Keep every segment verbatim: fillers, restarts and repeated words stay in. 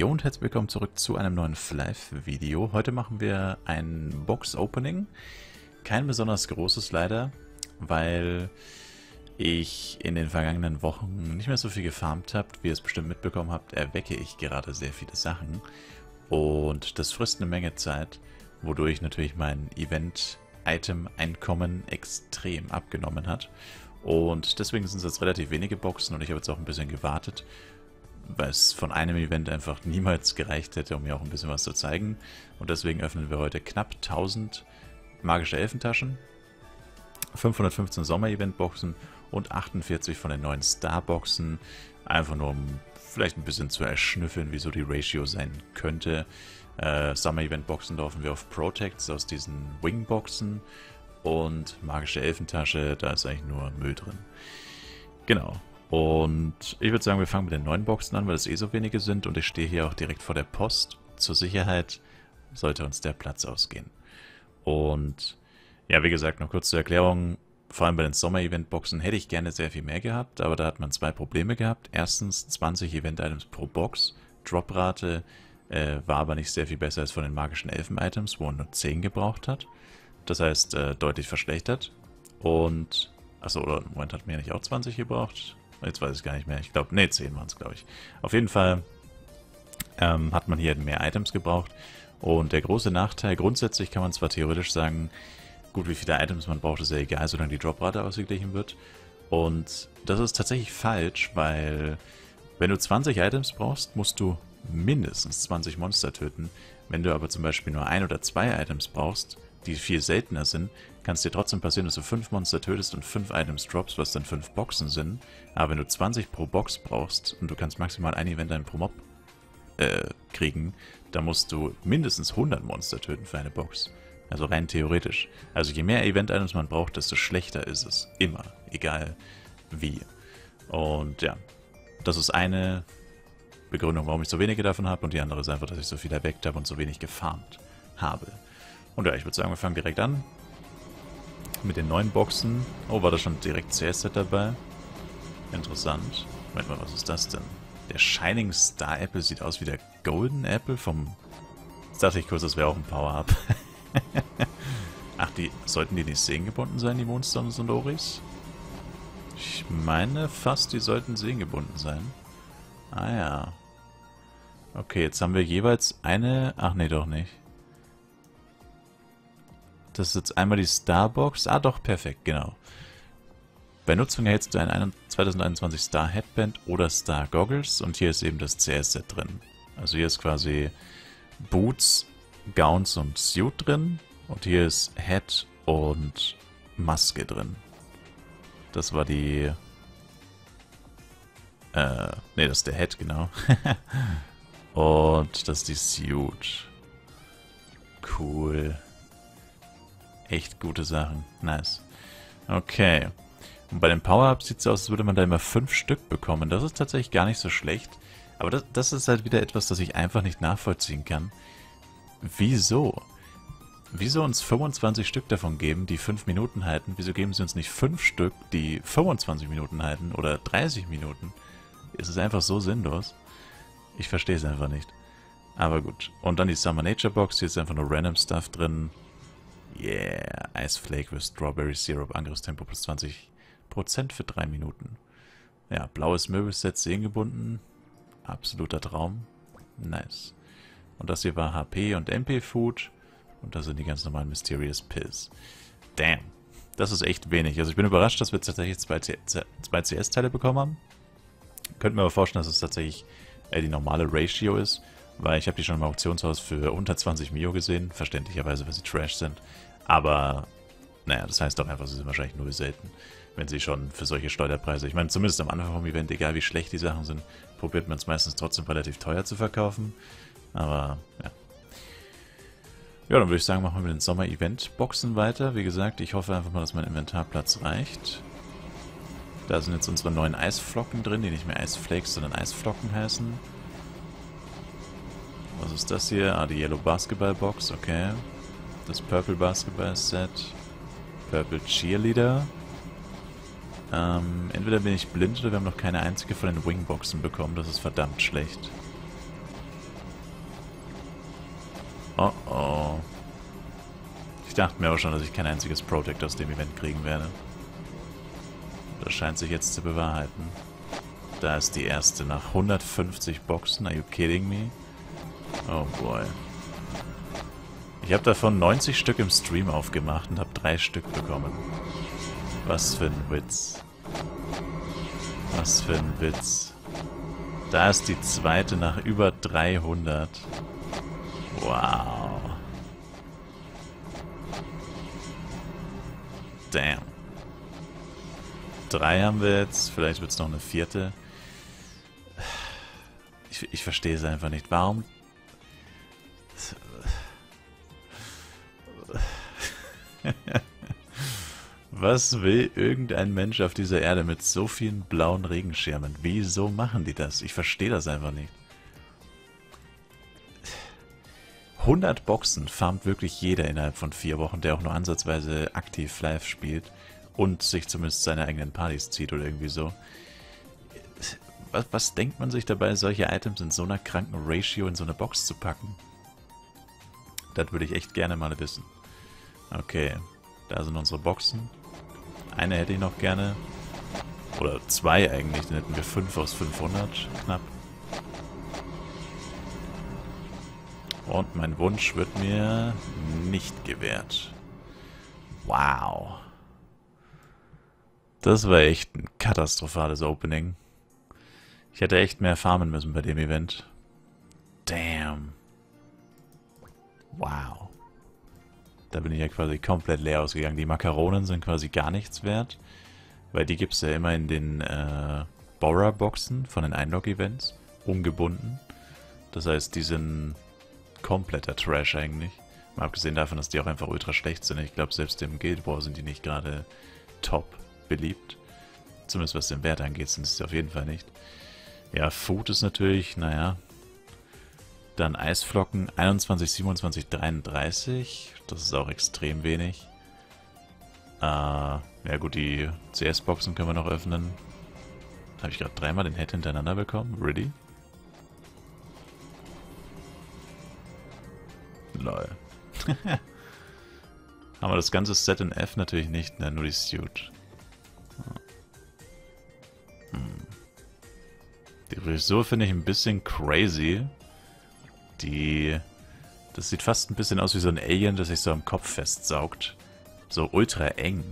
Jo und herzlich willkommen zurück zu einem neuen Live-Video. Heute machen wir ein Box-Opening. Kein besonders großes leider, weil ich in den vergangenen Wochen nicht mehr so viel gefarmt habe. Wie ihr es bestimmt mitbekommen habt, erwecke ich gerade sehr viele Sachen. Und das frisst eine Menge Zeit, wodurch natürlich mein Event-Item-Einkommen extrem abgenommen hat. Und deswegen sind es jetzt relativ wenige Boxen und ich habe jetzt auch ein bisschen gewartet, weil es von einem Event einfach niemals gereicht hätte, um mir auch ein bisschen was zu zeigen. Und deswegen öffnen wir heute knapp tausend magische Elfentaschen, fünfhundertfünfzehn Sommer-Event-Boxen und achtundvierzig von den neuen Star-Boxen. Einfach nur, um vielleicht ein bisschen zu erschnüffeln, wieso die Ratio sein könnte. Äh, Sommer-Event-Boxen laufen wir auf Protects aus diesen Wing-Boxen. Und magische Elfentasche, da ist eigentlich nur Müll drin. Genau. Und ich würde sagen, wir fangen mit den neuen Boxen an, weil es eh so wenige sind. Und ich stehe hier auch direkt vor der Post. Zur Sicherheit sollte uns der Platz ausgehen. Und ja, wie gesagt, noch kurz zur Erklärung. Vor allem bei den Sommer-Event-Boxen hätte ich gerne sehr viel mehr gehabt. Aber da hat man zwei Probleme gehabt. Erstens zwanzig Event-Items pro Box. Droprate äh, war aber nicht sehr viel besser als von den magischen Elfen-Items, wo man nur zehn gebraucht hat. Das heißt, äh, deutlich verschlechtert. Und, achso, oder im Moment hat man ja nicht auch zwanzig gebraucht. Jetzt weiß ich gar nicht mehr. Ich glaube, ne, zehn waren es, glaube ich. Auf jeden Fall ähm, hat man hier mehr Items gebraucht. Und der große Nachteil, grundsätzlich kann man zwar theoretisch sagen, gut, wie viele Items man braucht, ist ja egal, solange die Droprate ausgeglichen wird. Und das ist tatsächlich falsch, weil wenn du zwanzig Items brauchst, musst du mindestens zwanzig Monster töten. Wenn du aber zum Beispiel nur ein oder zwei Items brauchst, die viel seltener sind, kann es dir trotzdem passieren, dass du fünf Monster tötest und fünf Items droppst, was dann fünf Boxen sind. Aber wenn du zwanzig pro Box brauchst und du kannst maximal ein Event pro Mob äh, kriegen, dann musst du mindestens hundert Monster töten für eine Box. Also rein theoretisch. Also je mehr Event-Items man braucht, desto schlechter ist es. Immer. Egal wie. Und ja, das ist eine Begründung, warum ich so wenige davon habe. Und die andere ist einfach, dass ich so viel erweckt habe und so wenig gefarmt habe. Und ja, ich würde sagen, wir fangen direkt an. Mit den neuen Boxen. Oh, war da schon direkt C S-Set dabei? Interessant. Moment mal, was ist das denn? Der Shining Star Apple sieht aus wie der Golden Apple vom... Jetzt dachte ich kurz, das wäre auch ein Power-Up. Ach, die sollten die nicht sehengebunden sein, die Moonstones und Oris? Ich meine fast, die sollten sehengebunden sein. Ah ja. Okay, jetzt haben wir jeweils eine... Ach nee, doch nicht. Das ist jetzt einmal die Starbox. Ah doch, perfekt, genau. Bei Nutzung erhältst du ein zwanzig einundzwanzig Star Headband oder Star Goggles und hier ist eben das C S-Set drin. Also hier ist quasi Boots, Gowns und Suit drin und hier ist Head und Maske drin. Das war die... Äh, ne, das ist der Head, genau. Und das ist die Suit. Cool. Echt gute Sachen. Nice. Okay. Und bei den Power-Ups sieht es aus, als würde man da immer fünf Stück bekommen. Das ist tatsächlich gar nicht so schlecht. Aber das, das ist halt wieder etwas, das ich einfach nicht nachvollziehen kann. Wieso? Wieso uns fünfundzwanzig Stück davon geben, die fünf Minuten halten? Wieso geben sie uns nicht fünf Stück, die fünfundzwanzig Minuten halten oder dreißig Minuten? Es ist einfach so sinnlos. Ich verstehe es einfach nicht. Aber gut. Und dann die Summer Nature Box. Hier ist einfach nur Random Stuff drin. Yeah, Ice Flake with Strawberry Syrup, Angriffstempo plus zwanzig Prozent für drei Minuten. Ja, blaues Möbelset, sehengebunden. Absoluter Traum. Nice. Und das hier war H P und M P Food. Und das sind die ganz normalen Mysterious Pills. Damn. Das ist echt wenig. Also ich bin überrascht, dass wir tatsächlich zwei C S-Teile bekommen haben. Könnte mir aber vorstellen, dass es tatsächlich äh, die normale Ratio ist. Weil ich habe die schon im Auktionshaus für unter zwanzig Mio gesehen. Verständlicherweise, weil sie Trash sind. Aber, naja, das heißt doch einfach, sie sind wahrscheinlich nur selten, wenn sie schon für solche Schleuderpreise... Ich meine, zumindest am Anfang vom Event, egal wie schlecht die Sachen sind, probiert man es meistens trotzdem relativ teuer zu verkaufen. Aber, ja. Ja, dann würde ich sagen, machen wir mit den Sommer-Event-Boxen weiter. Wie gesagt, ich hoffe einfach mal, dass mein Inventarplatz reicht. Da sind jetzt unsere neuen Eisflocken drin, die nicht mehr Eisflakes, sondern Eisflocken heißen. Was ist das hier? Ah, die Yellow Basketball Box, okay. Das Purple Basketball Set. Purple Cheerleader. Ähm, entweder bin ich blind oder wir haben noch keine einzige von den Wingboxen bekommen. Das ist verdammt schlecht. Ich dachte mir auch schon, dass ich kein einziges Protect aus dem Event kriegen werde. Das scheint sich jetzt zu bewahrheiten. Da ist die erste nach hundertfünfzig Boxen. Are you kidding me? Oh boy. Ich habe davon neunzig Stück im Stream aufgemacht und habe drei Stück bekommen. Was für ein Witz. Was für ein Witz. Da ist die zweite nach über dreihundert. Wow. Damn. Drei haben wir jetzt. Vielleicht wird es noch eine vierte. Ich, ich verstehe es einfach nicht. Warum... Was will irgendein Mensch auf dieser Erde mit so vielen blauen Regenschirmen? Wieso machen die das? Ich verstehe das einfach nicht. hundert Boxen farmt wirklich jeder innerhalb von vier Wochen, der auch nur ansatzweise aktiv live spielt und sich zumindest seine eigenen Partys zieht oder irgendwie so. Was, was denkt man sich dabei, solche Items in so einer kranken Ratio in so eine Box zu packen? Das würde ich echt gerne mal wissen. Okay, da sind unsere Boxen. Eine hätte ich noch gerne. Oder zwei eigentlich, dann hätten wir fünf aus fünfhundert, knapp. Und mein Wunsch wird mir nicht gewährt. Wow. Das war echt ein katastrophales Opening. Ich hätte echt mehr farmen müssen bei dem Event. Damn. Wow. Da bin ich ja quasi komplett leer ausgegangen. Die Makaronen sind quasi gar nichts wert. Weil die gibt es ja immer in den äh, Borrower-Boxen von den Einlog-Events. Ungebunden. Das heißt, die sind kompletter Trash eigentlich. Mal abgesehen davon, dass die auch einfach ultra schlecht sind. Ich glaube, selbst im Guild War sind die nicht gerade top beliebt. Zumindest was den Wert angeht, sind sie auf jeden Fall nicht. Ja, Food ist natürlich, naja. Dann Eisflocken, einundzwanzig, siebenundzwanzig, dreiunddreißig. Das ist auch extrem wenig. Äh, ja gut, die C S-Boxen können wir noch öffnen. Habe ich gerade dreimal den Head hintereinander bekommen? Really? Lol. Haben wir das ganze Set in F natürlich nicht, ne? Nur die Suit. Hm. Die Frisur finde ich ein bisschen crazy. Die... Das sieht fast ein bisschen aus wie so ein Alien, das sich so am Kopf festsaugt. So ultra eng.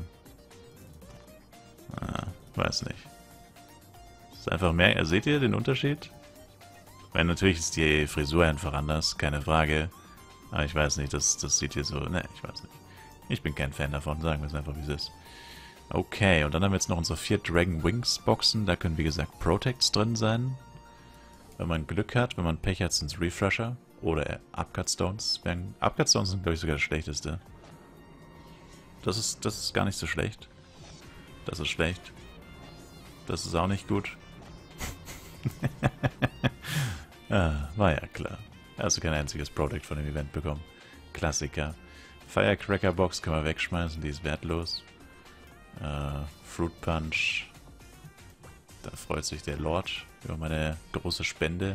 Ah, weiß nicht. Das ist einfach mehr... Seht ihr den Unterschied? Weil natürlich ist die Frisur einfach anders, keine Frage. Aber ich weiß nicht, das, das sieht hier so... Ne, ich weiß nicht. Ich bin kein Fan davon, sagen wir es einfach, wie es ist. Okay, und dann haben wir jetzt noch unsere vier Dragon Wings Boxen. Da können, wie gesagt, Protects drin sein. Wenn man Glück hat, wenn man Pech hat, sind es Refresher. Oder Upcut Stones. Upcut Stones sind, glaube ich, sogar das schlechteste. Das ist, das ist gar nicht so schlecht. Das ist schlecht. Das ist auch nicht gut. Ah, war ja klar. Also kein einziges Product von dem Event bekommen. Klassiker. Firecracker Box können wir wegschmeißen, die ist wertlos. Äh, Fruit Punch. Da freut sich der Lord über meine große Spende.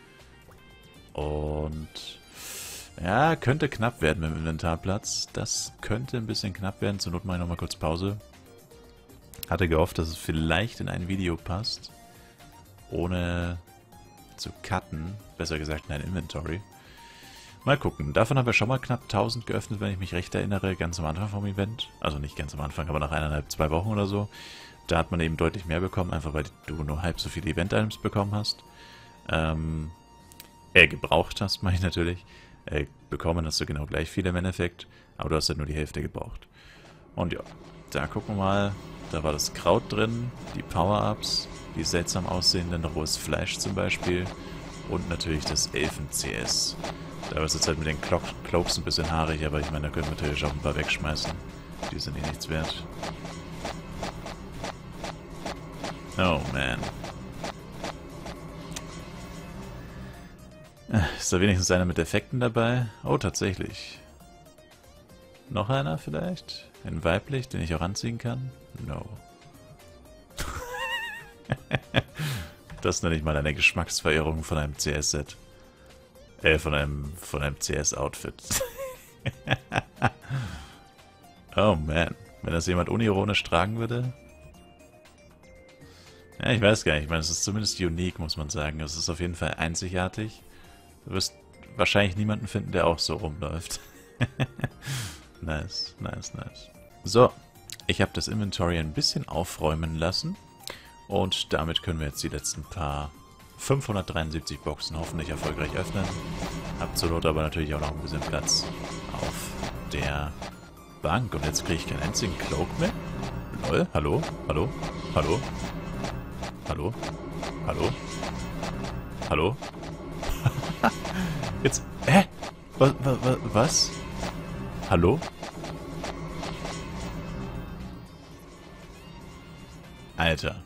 Und ja, könnte knapp werden mit dem Inventarplatz. Das könnte ein bisschen knapp werden. Zur Not mache ich nochmal kurz Pause. Hatte gehofft, dass es vielleicht in ein Video passt. Ohne zu cutten. Besser gesagt in ein Inventory. Mal gucken. Davon haben wir schon mal knapp tausend geöffnet, wenn ich mich recht erinnere. Ganz am Anfang vom Event. Also nicht ganz am Anfang, aber nach eineinhalb, zwei Wochen oder so. Da hat man eben deutlich mehr bekommen. Einfach weil du nur halb so viele Event-Items bekommen hast. Ähm... Äh, gebraucht hast, meine ich natürlich. Äh, bekommen hast du genau gleich viel im Endeffekt, aber du hast halt nur die Hälfte gebraucht. Und ja, da gucken wir mal. Da war das Kraut drin, die Power-Ups, die seltsam aussehenden rohes Fleisch zum Beispiel und natürlich das Elfen-C S. Da war es jetzt halt mit den Clo Cloaks ein bisschen haarig, aber ich meine, da können wir natürlich auch ein paar wegschmeißen. Die sind eh nichts wert. Oh man. Ist da wenigstens einer mit Effekten dabei? Oh, tatsächlich. Noch einer vielleicht? Ein weiblich, den ich auch anziehen kann? No. Das nenne ich mal eine Geschmacksverirrung von einem C S-Set. Äh, von einem, von einem C S-Outfit. Oh man, wenn das jemand unironisch tragen würde? Ja, ich weiß gar nicht. Ich meine, es ist zumindest unique, muss man sagen. Es ist auf jeden Fall einzigartig. Du wirst wahrscheinlich niemanden finden, der auch so rumläuft. Nice, nice, nice. So, ich habe das Inventory ein bisschen aufräumen lassen. Und damit können wir jetzt die letzten paar fünfhundertdreiundsiebzig Boxen hoffentlich erfolgreich öffnen. Hab zur Not aber natürlich auch noch ein bisschen Platz auf der Bank. Und jetzt kriege ich keinen einzigen Cloak mehr. Lol, hallo, hallo, hallo, hallo, hallo, hallo. Jetzt, hä? Was, was, was? Hallo? Alter.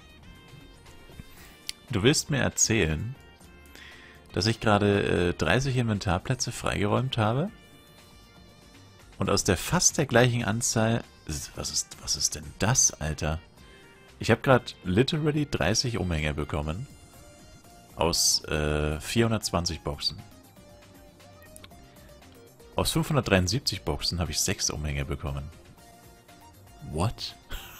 Du willst mir erzählen, dass ich gerade äh, dreißig Inventarplätze freigeräumt habe? Und aus der fast der gleichen Anzahl... Was ist, was ist denn das, Alter? Ich habe gerade literally dreißig Umhänge bekommen. Aus äh, vierhundertzwanzig Boxen. Aus fünfhundertdreiundsiebzig Boxen habe ich sechs Umhänge bekommen. What?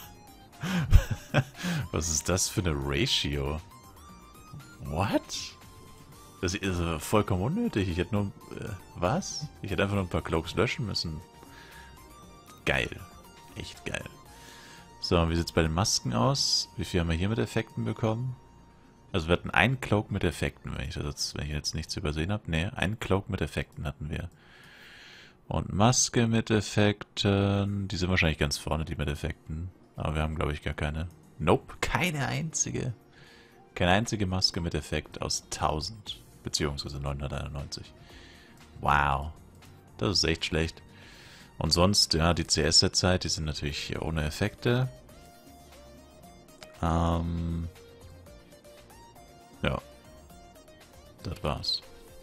Was ist das für eine Ratio? What? Das ist vollkommen unnötig. Ich hätte nur... Äh, was? Ich hätte einfach nur ein paar Cloaks löschen müssen. Geil. Echt geil. So, wie sieht es bei den Masken aus? Wie viel haben wir hier mit Effekten bekommen? Also wir hatten einen Cloak mit Effekten, wenn ich, das jetzt, wenn ich jetzt nichts übersehen habe. Ne, einen Cloak mit Effekten hatten wir. Und Maske mit Effekten. Die sind wahrscheinlich ganz vorne, die mit Effekten. Aber wir haben, glaube ich, gar keine. Nope, keine einzige. Keine einzige Maske mit Effekt aus tausend. Beziehungsweise neunhunderteinundneunzig. Wow. Das ist echt schlecht. Und sonst, ja, die C S-Zeit, die sind natürlich hier ohne Effekte. Ähm... Ja. Das war's.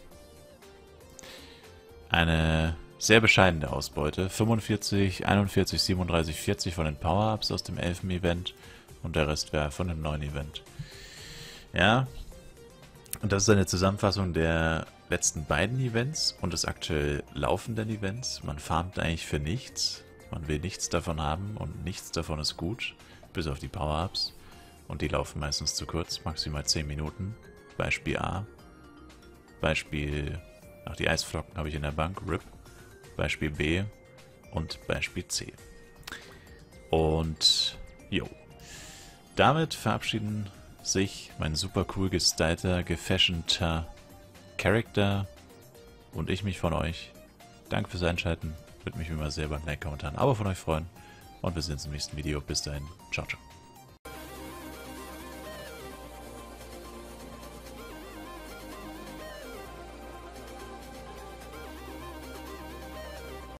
Eine sehr bescheidene Ausbeute. fünfundvierzig, einundvierzig, siebenunddreißig, vierzig von den Power-Ups aus dem Elfen-Event. Und der Rest wäre von dem neuen Event. Ja. Und das ist eine Zusammenfassung der letzten beiden Events und des aktuell laufenden Events. Man farmt eigentlich für nichts. Man will nichts davon haben und nichts davon ist gut. Bis auf die Power-Ups. Und die laufen meistens zu kurz, maximal zehn Minuten. Beispiel A. Beispiel... Ach, die Eisflocken habe ich in der Bank. R I P. Beispiel B. Und Beispiel C. Und... Jo. Damit verabschieden sich mein super cool gestylter, gefashionter Charakter und ich mich von euch. Danke fürs Einschalten. Würde mich immer sehr über ein Like, Kommentar, ein Abo von euch freuen. Und wir sehen uns im nächsten Video. Bis dahin. Ciao, ciao.